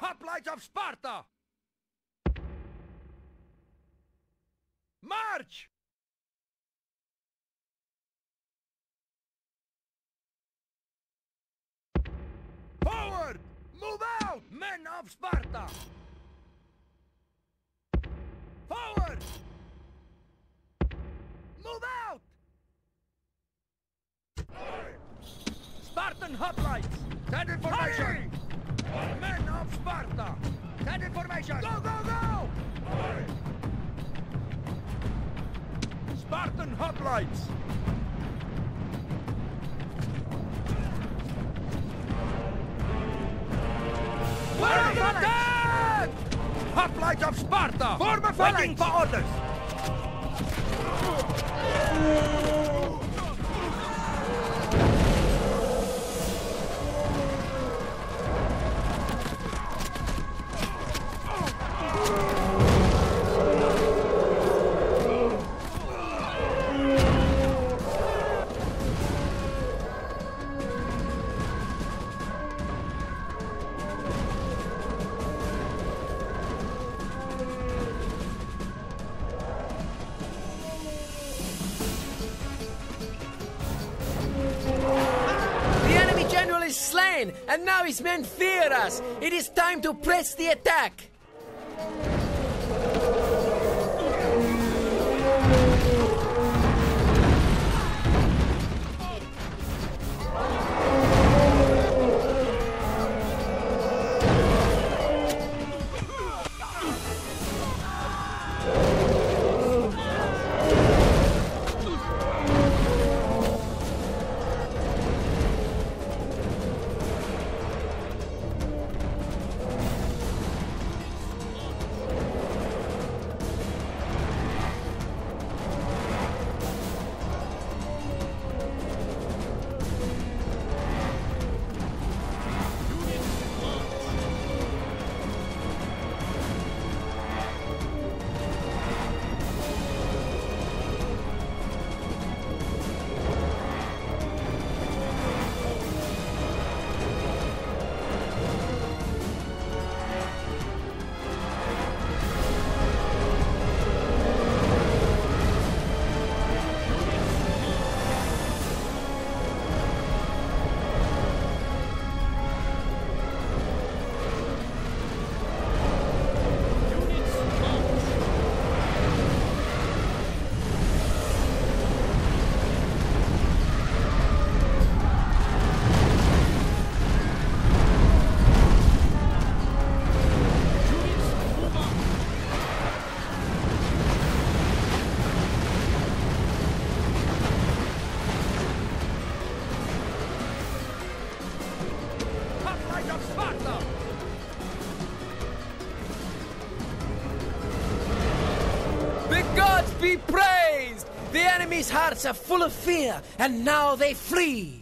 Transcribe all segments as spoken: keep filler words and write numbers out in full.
Hoplites of Sparta! March! Forward! Move out, men of Sparta! Forward! Move out! Spartan hoplites! Stand in formation! Men of Sparta! Stand in formation! Go, go, go! Spartan hoplites! We're under attack! Hoplites of Sparta! Form a phalanx! Waiting for orders! Slain, and now his men fear us. It is time to press the attack. Be praised! The enemy's hearts are full of fear, and now they flee!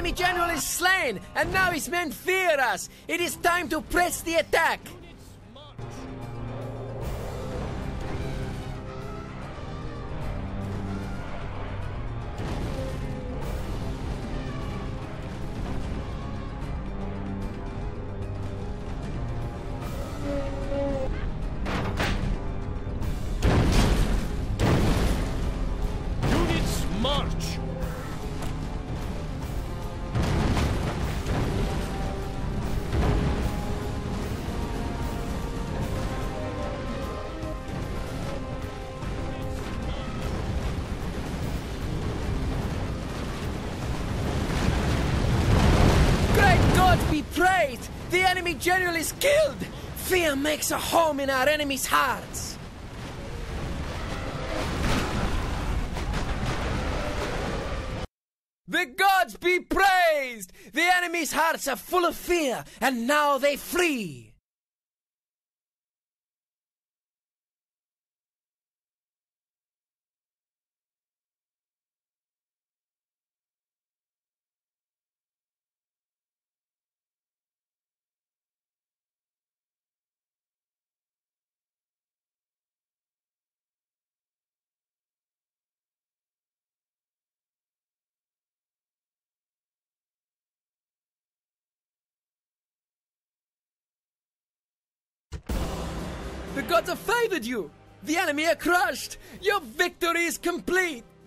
enemy general is slain, and now his men fear us. It is time to press the attack. Units march! Great God be praised! The enemy general is killed! Fear makes a home in our enemies' hearts. The gods be praised! The enemy's hearts are full of fear, and now they flee! The gods have favored you! The enemy are crushed! Your victory is complete!